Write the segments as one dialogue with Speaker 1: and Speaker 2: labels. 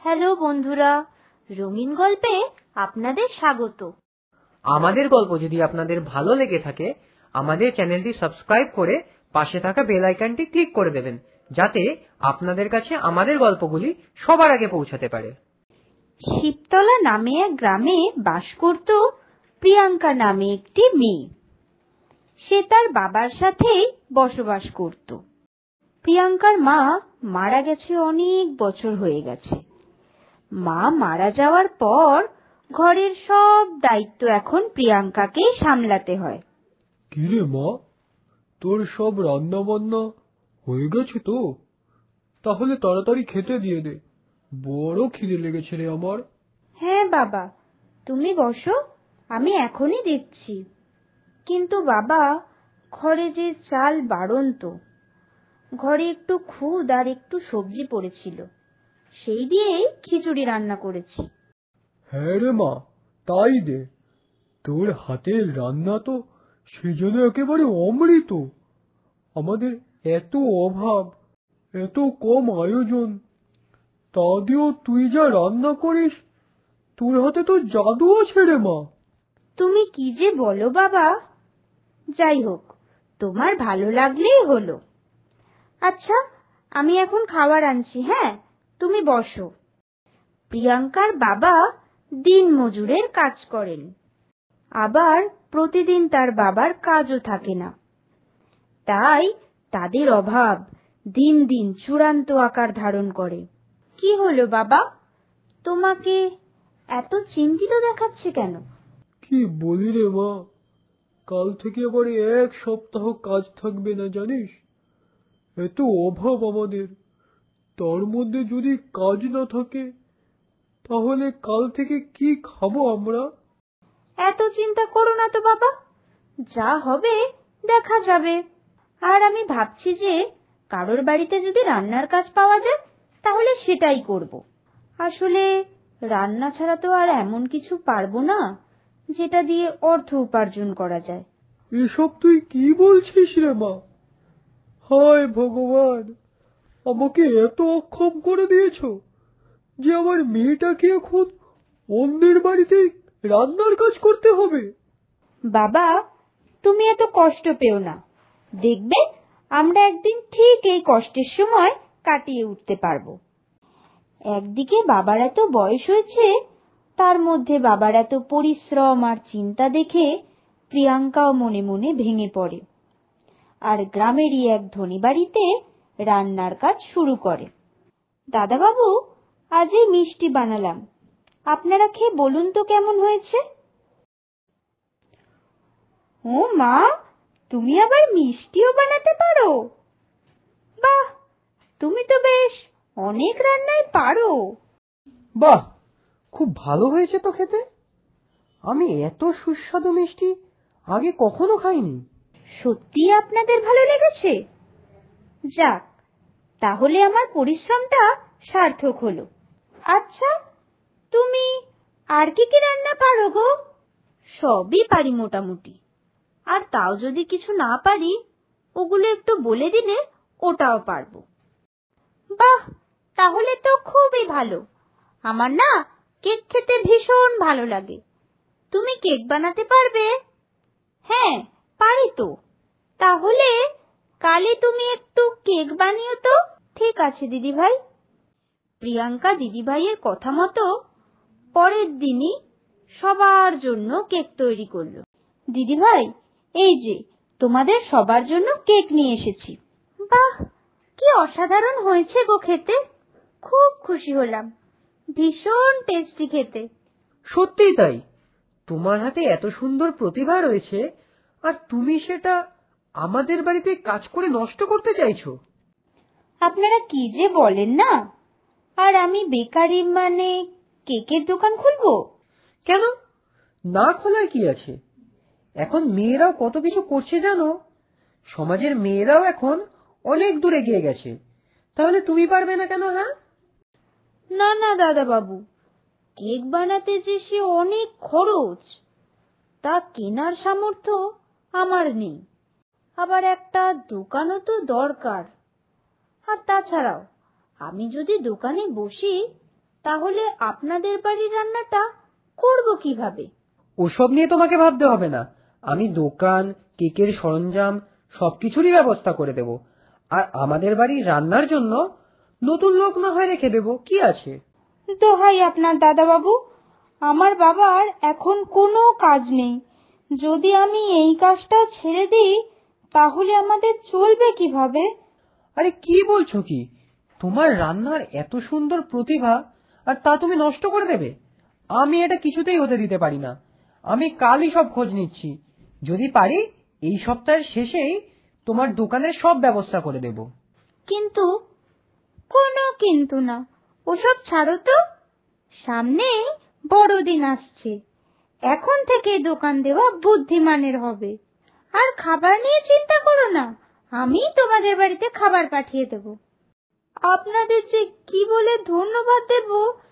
Speaker 1: Hello বন্ধুরা, রঙিন গল্পে আপনাদের স্বাগত।
Speaker 2: আমাদের গল্প যদি আপনাদের ভালো লেগে থাকে, আমাদের চ্যানেলটি সাবস্ক্রাইব করে পাশে থাকা বেল আইকনটি ক্লিক করে দেবেন, যাতে আপনাদের কাছে আমাদের গল্পগুলি সবার আগে পৌঁছাতে পারে।
Speaker 1: শিবতলা নামে এক গ্রামে বাস করত প্রিয়াঙ্কা নামে একটি মেয়ে। সে তার বাবার সাথেই বসবাস করত। প্রিয়াঙ্কার মা মারা গেছে, অনেক বছর হয়ে গেছে। মা মারা যাওয়ার পর ঘরের সব দায়িত্ব এখন প্রিয়াঙ্কাকে সামলাতে হয়।
Speaker 3: কিরে মা, তোর সব রান্না বান্না হয়ে গেছে তো? তাহলে তাড়াতাড়ি খেতে দিয়ে দে, বড় খিদে লেগেছে রে আমার।
Speaker 1: হ্যাঁ বাবা, তুমি বসো, আমি এখনই দিচ্ছি। কিন্তু বাবা, ঘরে যে চাল বাড়ন্ত, ঘরে একটু খুদ আর একটু সবজি পড়েছিল, সেই দিয়েই খিচুড়ি রান্না করেছি।
Speaker 3: হ্যাঁ রে মা, তাই দে। তোর হাতের রান্না তো সেজন্য একেবারে অমৃত। আমাদের এত অভাব, এত কম আয়োজন, তা দিয়েও তুই যা রান্না করিস, তোর হাতে তো জাদু আছে রে মা।
Speaker 1: তুমি কি যে বলো বাবা। যাই হোক, তোমার ভালো লাগলেই হলো। আচ্ছা, আমি এখন খাবার আনছি, হ্যাঁ, তুমি বসো। প্রিয়াঙ্কার বাবা দিন মজুরের কাজ করেন, আবার প্রতিদিন তার বাবার কাজও থাকে না। তাই তাদের অভাব দিন দিন চূড়ান্ত আকার ধারণ করে। কি হলো বাবা, তোমাকে এত চিন্তিত দেখাচ্ছে কেন?
Speaker 3: কি বলি রে মা, কাল থেকে আবার 1 সপ্তাহ কাজ থাকবে না জানিস। এত অভাব আমাদের, তার মধ্যে যদি কাজ না থাকে, তাহলে কাল থেকে কি খাবো আমরা?
Speaker 1: এত চিন্তা করো না তো বাবা, যা হবে দেখা যাবে। আর আমি ভাবছি যে কারোর বাড়িতে যদি রান্নার কাজ পাওয়া যায়, তাহলে সেটাই করব। আসলে রান্না ছাড়া তো আর এমন কিছু পারবো না যেটা দিয়ে অর্থ উপার্জন করা যায়।
Speaker 3: এসব তুই কি বলছিস রে মা? হায় ভগবান, আমাকে এত অক্ষম করে দিয়েছো যে আমার মেয়েটাকে এখন অন্যের বাড়িতে রান্নার কাজ করতে হবে।
Speaker 1: বাবা, তুমি এত কষ্ট পেও না, দেখবে আমরা একদিন ঠিক এই কষ্টের সময় কাটিয়ে উঠতে পারবো। একদিকে বাবার এত বয়স হয়েছে, তার মধ্যে বাবার এত পরিশ্রম আর চিন্তা দেখে প্রিয়াঙ্কাও মনে মনে ভেঙে পড়ে, আর গ্রামেরই এক ধনী বাড়িতে রান্নার কাজ শুরু করে। দাদাবাবু, আজ এই মিষ্টি বানালাম, আপনারা খেয়ে বলুন তো কেমন হয়েছে। ও মা, তুমি আবার মিষ্টিও বানাতে পারো? বাহ, তুমি তো বেশ অনেক রান্নাই পারো।
Speaker 2: বাহ, খুব ভালো হয়েছে তো খেতে। আমি এত সুস্বাদু মিষ্টি আগে কখনো খাইনি।
Speaker 1: সত্যি আপনাদের ভালো লেগেছে? যাক, তাহলে আমার পরিশ্রমটা সার্থক হলো। আচ্ছা, তুমি আর কি কি রান্না পারো গো? সবই পারি মোটামুটি, আর তাও যদি কিছু না পারি, ওগুলো একটু বলে দিলে ওটাও পারবো। বাহ, তাহলে তো খুবই ভালো। আমার না কেক খেতে ভীষণ ভালো লাগে। তুমি কেক বানাতে পারবে? হ্যাঁ, পারি তো। তাহলে কালই তুমি একটু কেক বানিও তো। ঠিক আছে দিদিভাই। প্রিয়াঙ্কা দিদিভাইয়ের কথা মতো পরের দিনই সবার জন্য কেক তৈরি করলো। দিদিভাই, এই যে তোমাদের সবার জন্য কেক নিয়ে এসেছি। বাহ, কি অসাধারণ হয়েছে গো খেতে, খুব খুশি হলাম, ভীষণ টেস্টি খেতে।
Speaker 2: সত্যিই তাই, তোমার হাতে এত সুন্দর প্রতিভা রয়েছে, আর তুমি সেটা আমাদের বাড়িতে কাজ করে নষ্ট করতে চাইছো।
Speaker 1: আপনারা কি যে বলেন না। আর আমি বেকারি মানে কেকের দোকান খুলবো?
Speaker 2: কেন, না খোলার কি আছে? এখন মেয়েরাও কত কিছু করছে জানো। সমাজের মেয়েরাও এখন অনেক দূরে এগিয়ে গেছে, তাহলে তুমি পারবে না কেন? হ্যাঁ,
Speaker 1: না না দাদা বাবু, কেক বানাতে যে সে অনেক খরচ, তা কেনার সামর্থ্য আমার নেই। আবার একটা দোকানও তো দরকার। আর তাছাড়াও আমি যদি দোকানে বসি, তাহলে আপনাদের বাড়ির রান্নাটা করব কিভাবে?
Speaker 2: ওসব নিয়ে তোমাকে ভাবতে হবে না। আমি দোকান, কেকের সরঞ্জাম সবকিছুরই ব্যবস্থা করে দেব। আর আমাদের বাড়ির রান্নার জন্য নতুন লোক না হয় রেখে দেব, কি আছে?
Speaker 1: দোহাই আপনার দাদাবাবু, আমার বাবার এখন কোনো কাজ নেই। যদি আমি এই কাজটা ছেড়ে দিই তাহলে আমাদের চলবে কিভাবে?
Speaker 2: আরে কি বলছো কি? তোমার রান্নার এত সুন্দর প্রতিভা, আর তা তুমি নষ্ট করে দেবে? আমি এটা কিছুতেই হতে দিতে পারি না। আমি কালই সব খোঁজ নিচ্ছি। যদি পারি এই সপ্তাহের শেষেই তোমার দোকানের সব ব্যবস্থা করে দেব।
Speaker 1: কিন্তু কোনো কিন্তু না, ওসব ছাড়ো তো। সামনেই বড়দিন আসছে, এখন থেকে দোকান দেওয়া বুদ্ধিমানের হবে। আর খাবার নিয়ে চিন্তা করো না, আমি তোমাদের বাড়িতে খাবার পাঠিয়ে দেব। আপনাদের যে কি বলে ধন্যবাদ দেব।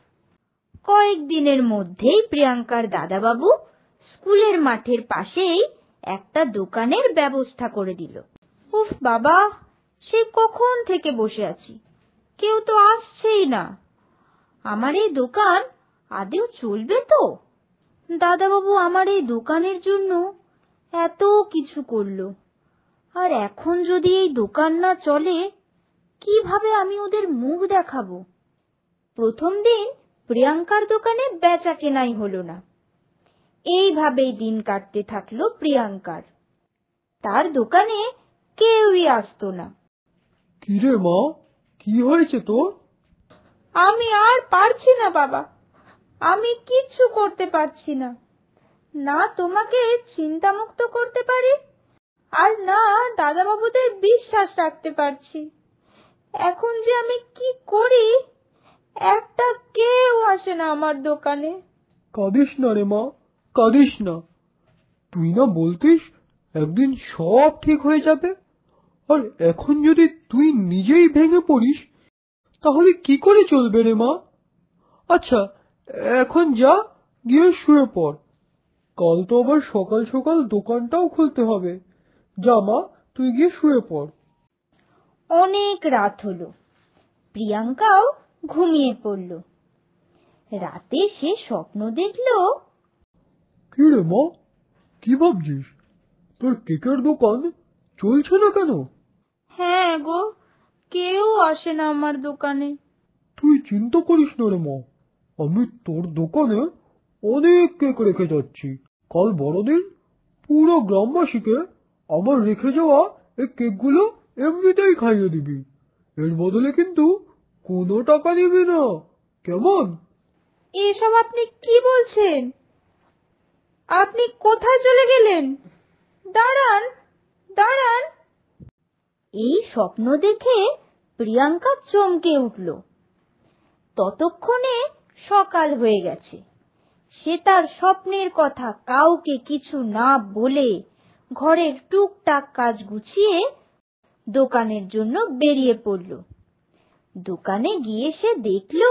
Speaker 1: কয়েকদিনের মধ্যেই প্রিয়াঙ্কার দাদাবাবু স্কুলের মাঠের পাশেই একটা দোকানের ব্যবস্থা করে দিল। উফ বাবা, সে কখন থেকে বসে আছি, কেউ তো আসছেই না। আমার এই দোকান আদেও চলবে তো? দাদাবাবু আমার এই দোকানের জন্য এত কিছু করলো, আর এখন যদি এই দোকান না চলে কিভাবে আমি ওদের মুখ দেখাবো? প্রথম দিন প্রিয়াঙ্কার দোকানে বেচা কেনাই হলো না। এইভাবেই দিন কাটতে থাকলো প্রিয়াঙ্কার। তার দোকানে কেউই আসতো না।
Speaker 3: কিরে মা, কি হয়েছে তোর?
Speaker 1: আমি আর পারছি না বাবা, আমি কিচ্ছু করতে পারছি না। না তোমাকে চিন্তামুক্ত করতে পারি, আর না দাদাবাবুদের বিশ্বাস রাখতে পারছি। এখন যে আমি কি করি, একটা কেউ আসে না আমার দোকানে।
Speaker 3: কাঁদিস না রে মা, কাঁদিস না। তুই না বলতিস একদিন সব ঠিক হয়ে যাবে? আর এখন যদি তুই নিজেই ভেঙে পড়িস তাহলে কি করে চলবে রে মা? আচ্ছা, এখন যা, গিয়ে শুয়ে পড়। কাল তো আবার সকাল সকাল দোকানটাও খুলতে হবে। যা মা, তুই গিয়ে শুয়ে পড়।
Speaker 1: অনেক রাত হলো, প্রিয়াঙ্কাও ঘুমিয়ে পড়ল। রাতে সে স্বপ্ন দেখলো।
Speaker 3: কি রে মা, কি ভাবছিস? তোর কেকের দোকান চলছে না কেন?
Speaker 1: হ্যাঁ গো, কেউ আসে না আমার দোকানে।
Speaker 3: তুই চিন্তা করিস না রে মা, আমি তোর দোকানে অনেক কেক রেখে যাচ্ছি। কাল বড়দিন, পুরো গ্রামবাসীকে আমার রেখে যাওয়া এই কেকগুলো এমনিতেই খাইয়ে দিবি। এর বদলে কিন্তু কোনো টাকা নিবি না, কেমন?
Speaker 1: এসব আপনি কি বলছেন? আপনি কোথায় চলে গেলেন? দাঁড়ান, দাঁড়ান। এই স্বপ্ন দেখে প্রিয়াঙ্কা চমকে উঠল। ততক্ষণে সকাল হয়ে গেছে। সে তার স্বপ্নের কথা কাউকে কিছু না বলে ঘরের টুকটাক কাজ গুছিয়ে দোকানের জন্য বেরিয়ে পড়ল। দোকানে গিয়ে সে দেখল,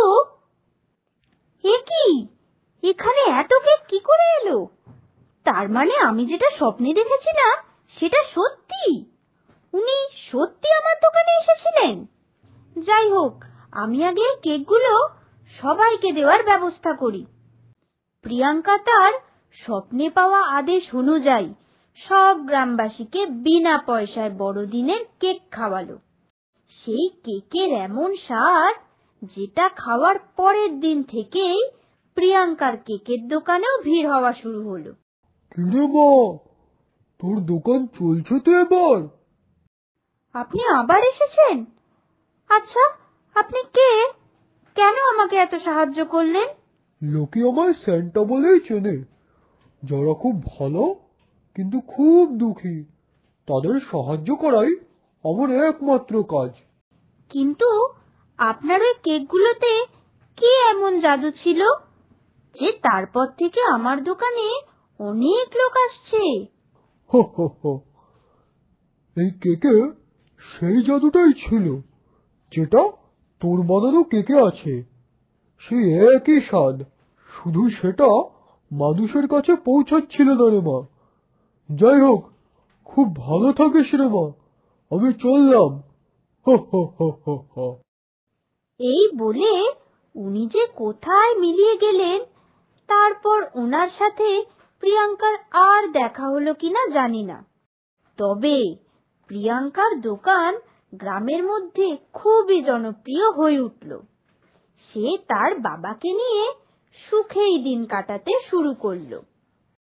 Speaker 1: এ কি, এখানে এত কেক কি করে এলো? তার মানে আমি যেটা স্বপ্নে দেখেছিলাম সেটা সত্যি। উনি সত্যি আমার দোকানে এসেছিলেন। যাই হোক, আমি আগে কেকগুলো সবাইকে দেওয়ার ব্যবস্থা করি। প্রিয়াঙ্কা তার স্বপ্নে পাওয়া আদেশ অনুযায়ী সব গ্রামবাসীকে বিনা পয়সায় বড়দিনের কেক খাওয়ালো। সেই কেকের এমন স্বাদ, যেটা খাওয়ার পরের দিন থেকেই প্রিয়াঙ্কার কেকের দোকানেও ভিড় হওয়া শুরু হলো।
Speaker 3: কিরে মা, তোর দোকান চলছে তো এবার?
Speaker 1: আপনি আবার এসেছেন? আচ্ছা, আপনি কে? কেন আমাকে এত সাহায্য করলেন?
Speaker 3: লোকে আমায় স্যান্টা বলেই চেনে। যারা খুব ভালো কিন্তু খুব দুঃখী, তাদের সাহায্য করাই আমার একমাত্র কাজ।
Speaker 1: কিন্তু আপনার ওই কেকগুলোতে কি এমন জাদু ছিল যে তারপর থেকে আমার দোকানে অনেক লোক আসছে?
Speaker 3: হো হো হো, এই কেকে সেই জাদুটাই ছিল যেটা তোর বানানো কেকে আছে। সেই একই স্বাদ, শুধু সেটা মানুষের কাছে পৌঁছাচ্ছিল না রে মা। যাই হোক, খুব ভালো থাকিস রে মা, আমি চললাম। হো হো হো হো হো।
Speaker 1: এই বলে উনি যে কোথায় মিলিয়ে গেলেন, তারপর ওনার সাথে প্রিয়াঙ্কার আর দেখা হলো কিনা জানি না। তবে প্রিয়াঙ্কার দোকান গ্রামের মধ্যে খুবই জনপ্রিয় হয়ে উঠল। সে তার বাবাকে নিয়ে সুখেই দিন কাটাতে শুরু করলো।